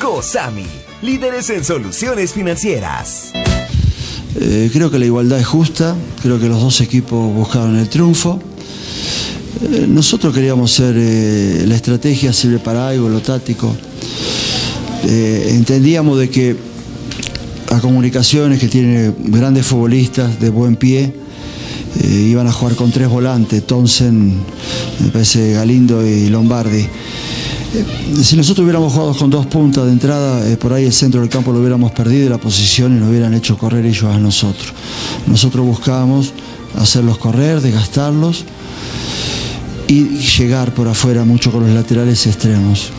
COSAMI, líderes en soluciones financieras. Creo que la igualdad es justa, creo que los dos equipos buscaron el triunfo. Nosotros queríamos ser, la estrategia sirve para algo, lo táctico. Entendíamos de que a Comunicaciones, que tiene grandes futbolistas de buen pie, iban a jugar con 3 volantes, Townsend, me parece Galindo y Lombardi. Si nosotros hubiéramos jugado con 2 puntas de entrada, por ahí el centro del campo lo hubiéramos perdido y la posición y nos hubieran hecho correr ellos a nosotros. Nosotros buscábamos hacerlos correr, desgastarlos y llegar por afuera mucho con los laterales extremos.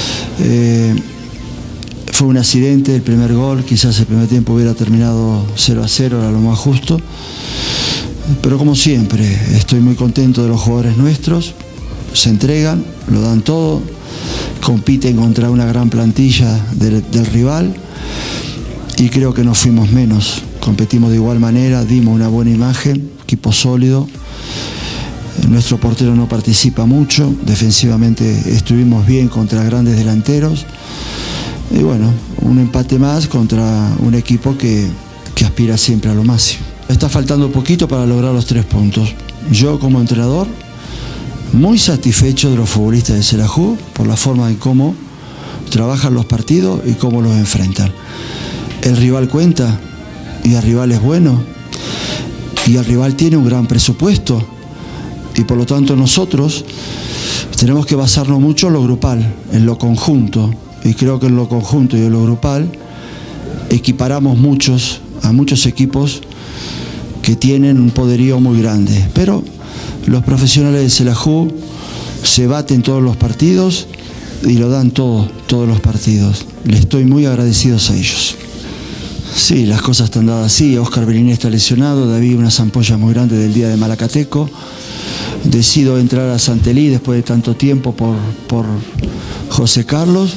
Fue un accidente el primer gol, quizás el primer tiempo hubiera terminado 0-0, era lo más justo. Pero como siempre, estoy muy contento de los jugadores nuestros, se entregan, lo dan todo, compiten contra una gran plantilla del rival y creo que no fuimos menos, competimos de igual manera, dimos una buena imagen, equipo sólido. Nuestro portero no participa mucho, defensivamente estuvimos bien contra grandes delanteros y bueno, un empate más contra un equipo que aspira siempre a lo máximo. Está faltando poquito para lograr los 3 puntos. Yo como entrenador, muy satisfecho de los futbolistas de Xelajú por la forma en cómo trabajan los partidos y cómo los enfrentan. El rival cuenta y el rival es bueno y el rival tiene un gran presupuesto y por lo tanto nosotros tenemos que basarnos mucho en lo grupal, en lo conjunto, y creo que en lo conjunto y en lo grupal equiparamos a muchos equipos que tienen un poderío muy grande, pero los profesionales de Xelajú se baten todos los partidos y lo dan todos los partidos. Les estoy muy agradecidos a ellos. Sí, las cosas están dadas así. Oscar Beliné está lesionado, David unas ampollas muy grandes del día de Malacateco. Decido entrar a Santelí después de tanto tiempo por José Carlos.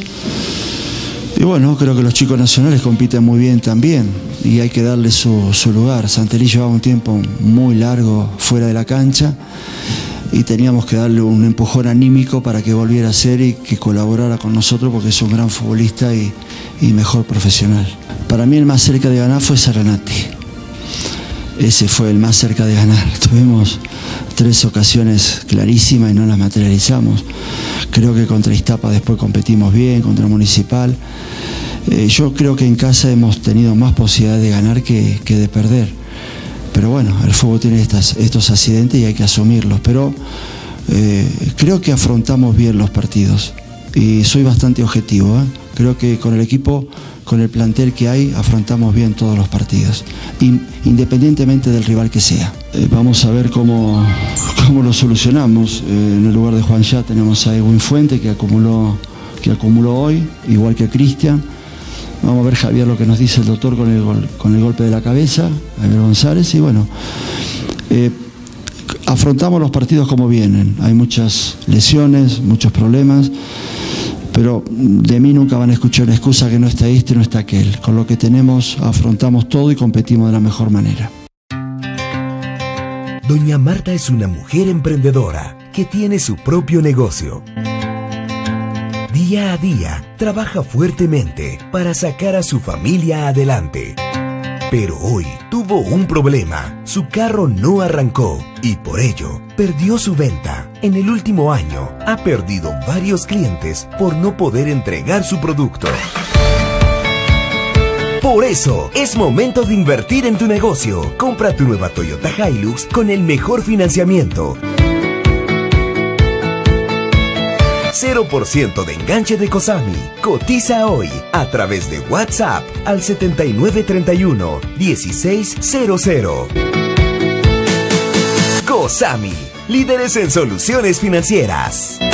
Y bueno, creo que los chicos nacionales compiten muy bien también y hay que darle su lugar. Santelí llevaba un tiempo muy largo fuera de la cancha y teníamos que darle un empujón anímico para que volviera a ser y que colaborara con nosotros porque es un gran futbolista y mejor profesional. Para mí el más cerca de ganar fue Serranati. Ese fue el más cerca de ganar. Tuvimos 3 ocasiones clarísimas y no las materializamos. Creo que contra Iztapa después competimos bien, contra Municipal. Yo creo que en casa hemos tenido más posibilidades de ganar que de perder. Pero bueno, el fútbol tiene estos accidentes y hay que asumirlos. Pero creo que afrontamos bien los partidos y soy bastante objetivo. Creo que con el equipo, con el plantel que hay, afrontamos bien todos los partidos, independientemente del rival que sea. Vamos a ver cómo lo solucionamos. En el lugar de Juan Ya tenemos a Edwin Fuente que acumuló hoy, igual que Cristian. Vamos a ver, Javier, lo que nos dice el doctor con el golpe de la cabeza, Javier González, y bueno, afrontamos los partidos como vienen. Hay muchas lesiones, muchos problemas, pero de mí nunca van a escuchar una excusa que no está este, no está aquel. Con lo que tenemos, afrontamos todo y competimos de la mejor manera. Doña Marta es una mujer emprendedora que tiene su propio negocio. Día a día, trabaja fuertemente para sacar a su familia adelante. Pero hoy tuvo un problema. Su carro no arrancó y por ello perdió su venta. En el último año ha perdido varios clientes por no poder entregar su producto. Por eso, es momento de invertir en tu negocio. Compra tu nueva Toyota Hilux con el mejor financiamiento. 0% de enganche de COSAMI. Cotiza hoy a través de WhatsApp al 7931-1600. COSAMI, líderes en soluciones financieras.